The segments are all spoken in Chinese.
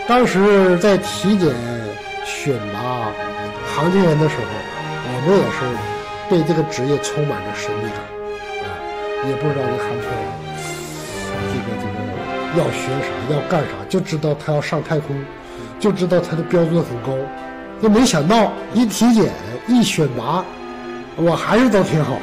当时在体检选拔航天员的时候，我们也是对这个职业充满着神秘感也不知道这航天要学啥要干啥，就知道他要上太空，就知道他的标准很高，就没想到一体检一选拔，我还是都挺好。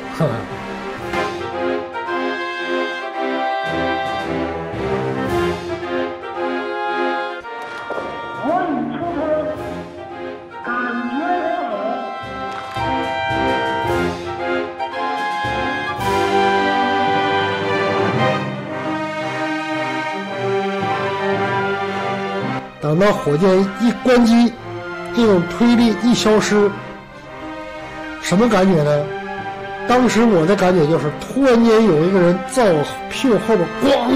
等到火箭一关机，这种推力一消失，什么感觉呢？当时我的感觉就是突然间有一个人在我屁股后边咣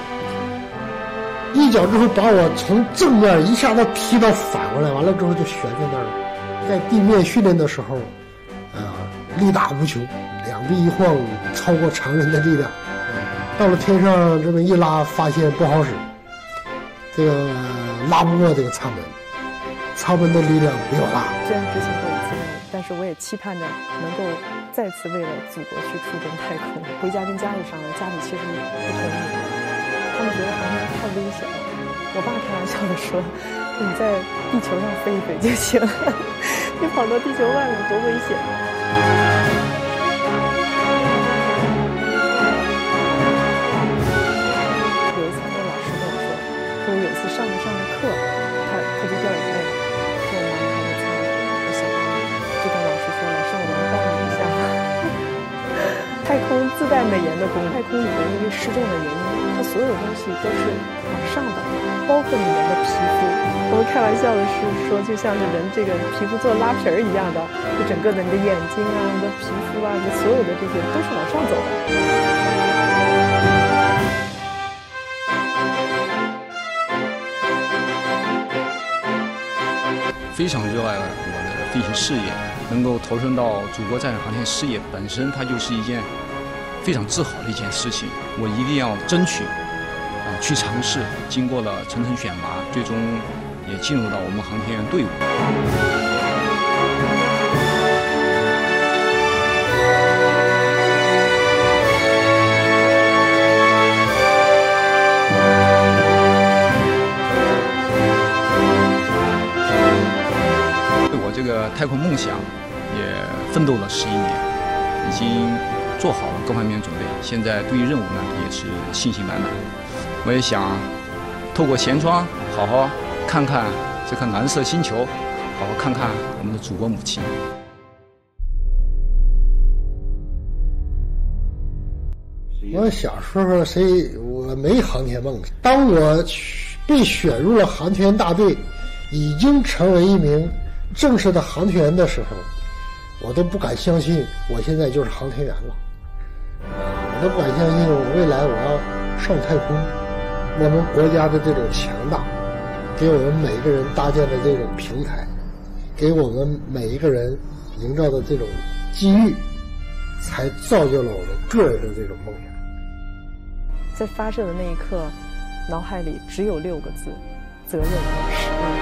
一脚之后把我从正面一下子踢到反过来，完了之后就悬在那儿了。在地面训练的时候力大无穷，两臂一晃超过常人的力量，到了天上这么一拉发现不好使，这个拉不过这个舱门，舱门的力量比我大。 虽然执行过一次任务，但是我也期盼着能够再次为了祖国去出征太空。回家跟家里商量，家里其实不同意，他们觉得航天太危险了。我爸开玩笑的说：“你在地球上飞一飞就行了，你跑到地球外面多危险。”有一次，他的老师跟我说有一次上着课，他就掉眼泪了，说我妈妈还没擦我小巴，就跟老师说：“老师，我能抱你一下吗？”太空自带美颜的功能，太空里面因为失重的原因，它所有东西都是往上的，包括里面的皮肤。我们开玩笑的是说，就像是人这个皮肤做拉皮儿一样的，就整个的你的眼睛啊、你的皮肤啊、你所有的这些都是往上走的。 非常热爱我的飞行事业，能够投身到祖国载人航天事业本身，它就是一件非常自豪的一件事情。我一定要争取去尝试。经过了层层选拔，最终也进入到我们航天员队伍。这个太空梦想也奋斗了11年，已经做好了各方面准备。现在对于任务呢，也是信心满满。我也想透过舷窗，好好看看这颗蓝色星球，好好看看我们的祖国母亲。 我小时候我没航天梦想。当我被选入了航天大队，已经成为一名正式的航天员的时候，我都不敢相信我现在就是航天员了。我都不敢相信我未来我要上太空。我们国家的这种强大，给我们每一个人搭建的这种平台，给我们每一个人营造的这种机遇，才造就了我们个人的这种梦想。 在发射的那一刻，脑海里只有6个字：责任和使命。